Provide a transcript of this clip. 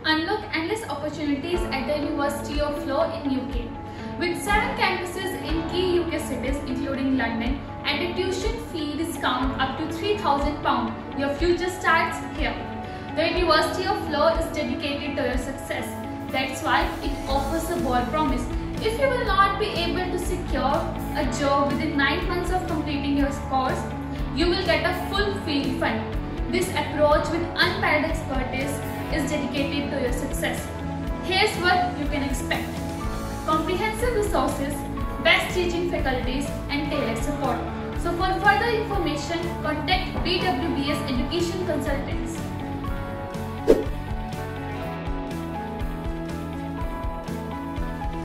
unlock endless opportunities at the University of Law in UK. With 7 campuses in key UK cities including London and a tuition fee discount up to £3,000, your future starts here. The University of Law is dedicated to your success. That's why it offers a bold promise. If you will not be able to secure a job within 9 months of completing your course, you will get a full fee refund. This approach with unparalleled expertise is dedicated to your success. Here's what you can expect: comprehensive resources, best teaching faculties, and tailored support. So for further information, contact BWBS Education Consultants.